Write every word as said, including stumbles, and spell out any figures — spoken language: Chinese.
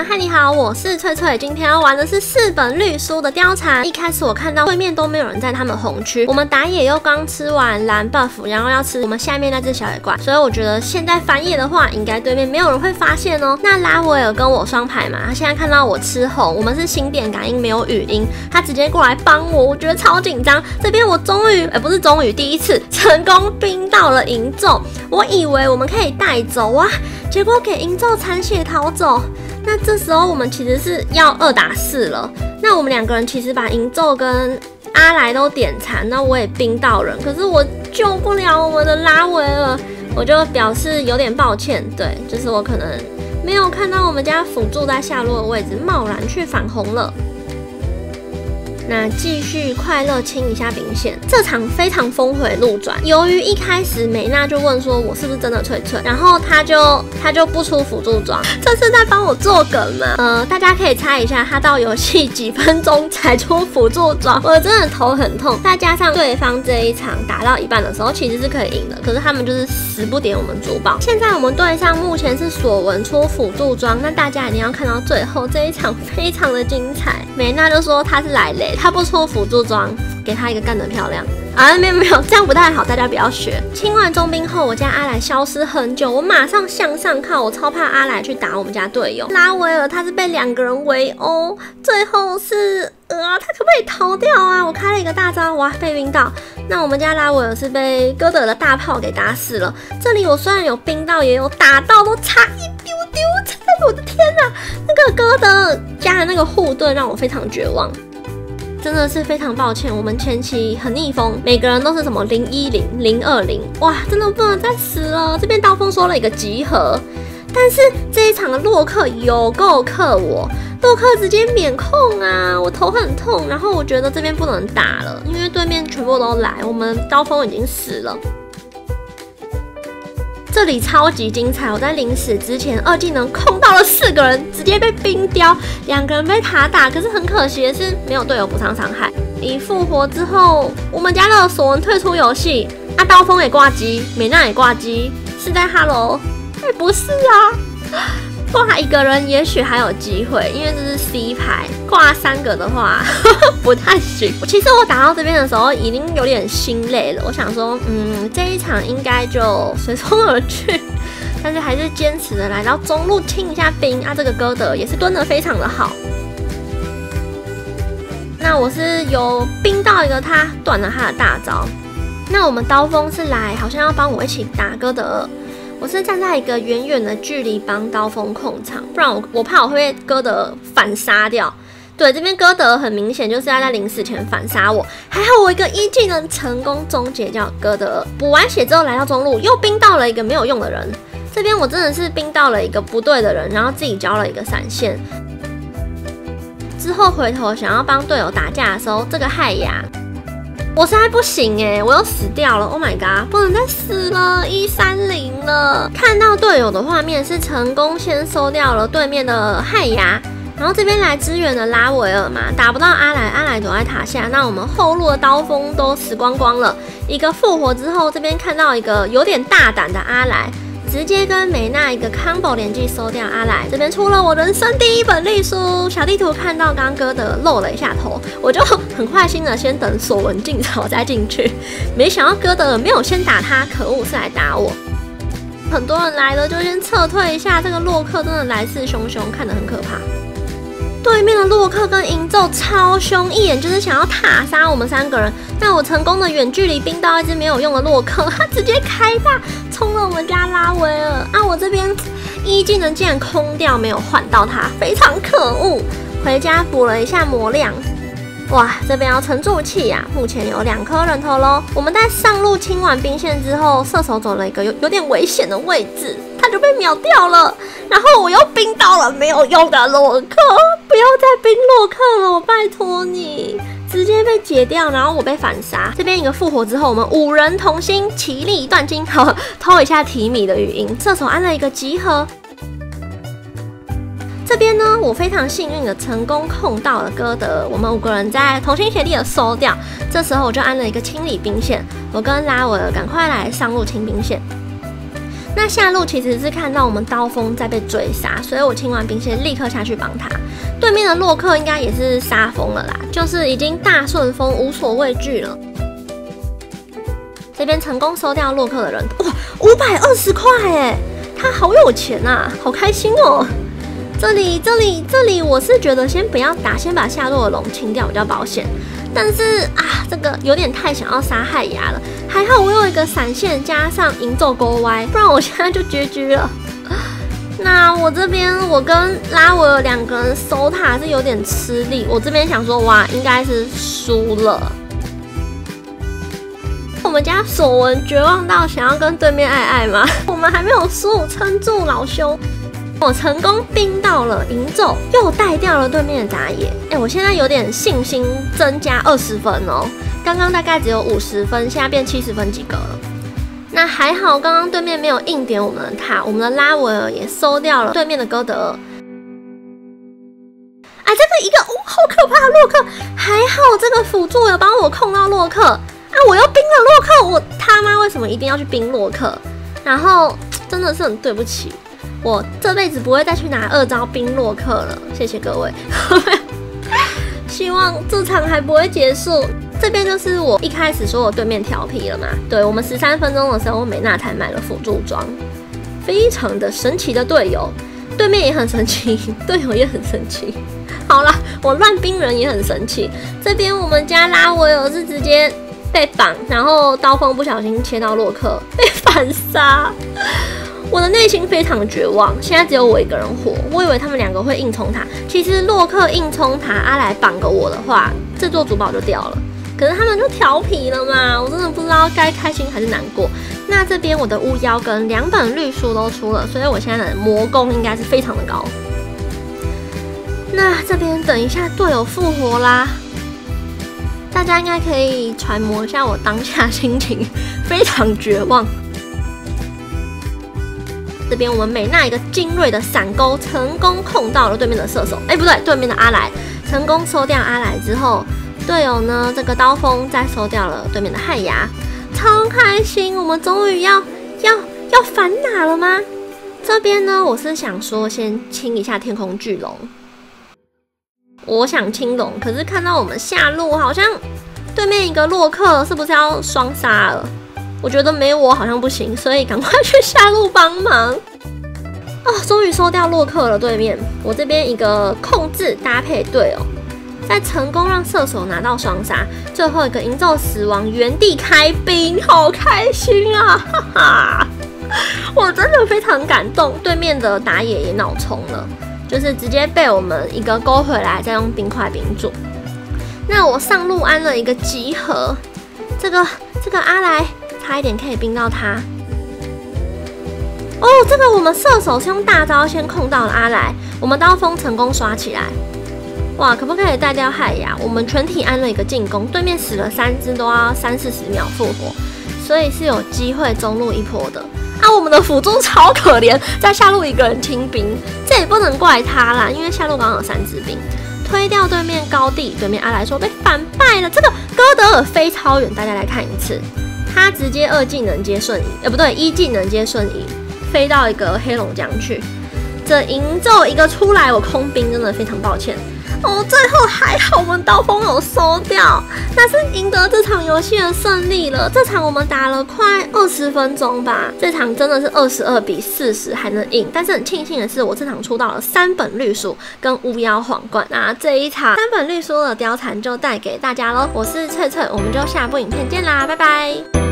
嗨，你好，我是翠翠。今天要玩的是四本绿书的貂蝉。一开始我看到对面都没有人在他们红区，我们打野又刚吃完蓝 buff， 然后要吃我们下面那只小野怪，所以我觉得现在翻野的话，应该对面没有人会发现哦。那拉维尔跟我双排嘛，他现在看到我吃红，我们是心电感应没有语音，他直接过来帮我，我觉得超紧张。这边我终于，哎，不是终于，第一次成功冰到了银咒，我以为我们可以带走啊，结果给银咒残血逃走。那这时候我们其实是要二打四了，那我们两个人其实把银咒跟阿来都点残，那我也冰到人，可是我救不了我们的拉维尔，我就表示有点抱歉，对，就是我可能没有看到我们家辅助在下路的位置，贸然去反红了。那继续快乐清一下兵线，这场非常峰回路转。由于一开始美娜就问说我是不是真的翠翠，然后她就她就不出辅助装，这是在帮我做梗吗？呃，大家可以猜一下，她到游戏几分钟才出辅助装？我真的头很痛。再加上对方这一场打到一半的时候，其实是可以赢的，可是他们就是死不点我们主宝。现在我们队上目前是索文出辅助装，那大家一定要看到最后，这一场非常的精彩。美娜就说她是来雷。他不出辅助装，给他一个干得漂亮啊！没有没有，这样不太好，大家不要学。清完中兵后，我家阿来消失很久，我马上向上靠，我超怕阿来去打我们家队友拉维尔，他是被两个人围殴，最后是呃，他可不可以逃掉啊？我开了一个大招，哇，被冰到。那我们家拉维尔是被哥德的大炮给打死了。这里我虽然有冰到，也有打到，都差一丢丢，真的，我的天哪！那个哥德加的那个护盾让我非常绝望。真的是非常抱歉，我们前期很逆风，每个人都是什么零一零、零二零，哇，真的不能再死了。这边刀锋说了一个集合，但是这一场的洛克有够克我，洛克直接免控啊，我头很痛。然后我觉得这边不能打了，因为对面全部都来，我们刀锋已经死了。这里超级精彩！我在临死之前，二技能控到了四个人，直接被冰雕，两个人被塔打。可是很可惜的是，没有队友补偿伤害。一复活之后，我们家的索文退出游戏，啊，刀锋也挂机，美娜也挂机，是在 Hello？ 哎，不是啊，挂一个人也许还有机会，因为这是 C 牌，挂三个的话呵呵不太行。其实我打到这边的时候已经有点心累了，我想说，嗯，这一场应该就随风而去，但是还是坚持的来到中路清一下兵啊。这个哥德也是蹲得非常的好。那我是有冰到一个他断了他的大招，那我们刀锋是来好像要帮我一起打哥德。我是站在一个远远的距离帮刀锋控场，不然我我怕我会被哥德反杀掉。对，这边哥德很明显就是要在临死前反杀我，还好我一个一技能成功终结掉哥德。补完血之后来到中路，又冰到了一个没有用的人。这边我真的是冰到了一个不对的人，然后自己交了一个闪现。之后回头想要帮队友打架的时候，这个害牙。我实在不行哎、欸，我又死掉了 ！Oh my god， 不能再死了，一三零了。看到队友的画面是成功先收掉了对面的害牙，然后这边来支援的拉维尔嘛，打不到阿来，阿来躲在塔下，那我们后路的刀锋都死光光了。一个复活之后，这边看到一个有点大胆的阿来。直接跟美娜一个 combo 连击收掉阿来，这边出了我人生第一本绿书。小地图看到刚哥的露了一下头，我就很坏心的先等索文进场再进去，没想到哥的没有先打他，可恶，是来打我。很多人来了就先撤退一下，这个洛克真的来势汹汹，看得很可怕。对面的洛克跟银咒超凶，一眼就是想要塔杀我们三个人。但我成功的远距离冰到一只没有用的洛克，他直接开大冲了我们家拉维尔啊！我这边一技能竟然空掉，没有换到他，非常可恶。回家补了一下魔量，哇，这边要沉住气呀、啊！目前有两颗人头咯。我们在上路清完兵线之后，射手走了一个有有点危险的位置，他就被秒掉了。然后我又冰到了没有用的洛克，不要再冰洛克了，我拜托你。直接被解掉，然后我被反杀。这边一个复活之后，我们五人同心，其利断金。好，偷一下提米的语音，射手按了一个集合。这边呢，我非常幸运的成功控到了哥德，我们五个人在同心协力的收掉。这时候我就按了一个清理兵线，我跟拉维尔赶快来上路清兵线。 那下路其实是看到我们刀锋在被追杀，所以我清完兵线立刻下去帮他。对面的洛克应该也是杀疯了啦，就是已经大顺风无所畏惧了。这边成功收掉洛克的人，哇，五百二十块哎，他好有钱啊，好开心哦。这里这里这里，我是觉得先不要打，先把下路的龙清掉比较保险。但是啊，这个有点太想要杀害牙了。还好我有一个闪现加上营咒勾歪，不然我现在就 G G 了。那我这边我跟拉维尔两个人收塔是有点吃力，我这边想说哇，应该是输了。我们家索文绝望到想要跟对面爱爱吗？我们还没有输，撑住老兄！我成功冰到了营咒，又带掉了对面的打野。哎、欸，我现在有点信心增加二十分哦，刚刚大概只有五十分，现在变七十分及格了。那还好，刚刚对面没有硬点我们的塔，我们的拉维尔也收掉了对面的哥德尔。啊，这个一个哦，好可怕的洛克！还好这个辅助有帮我控到洛克啊，我又冰了洛克，我他妈为什么一定要去冰洛克？然后真的是很对不起。我这辈子不会再去拿二招冰洛克了，谢谢各位。希望这场还不会结束。这边就是我一开始说我对面调皮了嘛，对我们十三分钟的时候，美娜才买了辅助装，非常的神奇的队友，对面也很神奇，队友也很神奇。好啦，我乱冰人也很神奇。这边我们家拉维尔是直接被绑，然后刀锋不小心切到洛克，被反杀。我的内心非常的绝望，现在只有我一个人活。我以为他们两个会硬冲塔，其实洛克硬冲塔，阿来绑个我的话，这座主堡就掉了。可是他们就调皮了嘛，我真的不知道该开心还是难过。那这边我的巫妖跟两本绿书都出了，所以我现在的魔攻应该是非常的高。那这边等一下队友复活啦，大家应该可以揣摩一下我当下心情，非常绝望。这边我们美娜一个精锐的闪钩成功控到了对面的射手，哎、欸、不对，对面的阿来成功收掉阿来之后，队友呢这个刀锋再收掉了对面的汉牙，超开心！我们终于要要要反打了吗？这边呢我是想说先清一下天空巨龙，我想清龙，可是看到我们下路好像对面一个洛克是不是要双杀了？我觉得没有我好像不行，所以赶快去下路帮忙。哦，终于收掉洛克了。对面我这边一个控制搭配队友，再成功让射手拿到双杀，最后一个营咒死亡，原地开兵，好开心啊！哈哈，我真的非常感动。对面的打野也脑冲了，就是直接被我们一个勾回来，再用冰块冰住。那我上路安了一个集合，这个这个阿来。差一点可以冰到他哦！这个我们射手是用大招先控到了阿来，我们刀锋成功刷起来。哇，可不可以带掉害牙？我们全体安了一个进攻，对面死了三只都要三四十秒复活，所以是有机会中路一波的。啊，我们的辅助超可怜，在下路一个人清兵，这也不能怪他啦，因为下路刚好有三支兵。推掉对面高地，对面阿来说被反败了。这个哥德尔飞超远，大家来看一次。他直接二技能接瞬移，呃不对，一技能接瞬移，飞到一个黑龙江去。这营咒一个出来，我空兵真的非常抱歉。哦，最后还好我们刀锋有收掉，那是赢得这场游戏的胜利了。这场我们打了快二十分钟吧，这场真的是二十二比四十还能赢。但是很庆幸的是，我这场出到了三本绿书跟巫妖皇冠啊，这一场三本绿书的貂蝉就带给大家喽。我是翠翠，我们就下部影片见啦，拜拜。